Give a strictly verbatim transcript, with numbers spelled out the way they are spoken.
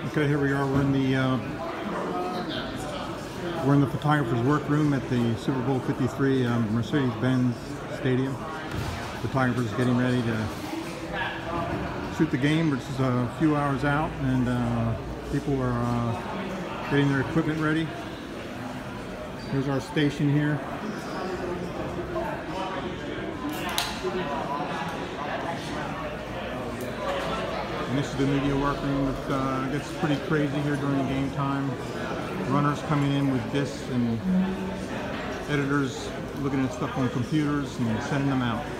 Okay, here we are. We're in the uh, we're in the photographer's workroom at the Super Bowl fifty-three um, Mercedes-Benz Stadium. Photographer's getting ready to shoot the game, which is a few hours out, and uh, people are uh, getting their equipment ready. Here's our station here. And this is the media workroom. It uh, gets pretty crazy here during game time. Runners coming in with discs and editors looking at stuff on computers and sending them out.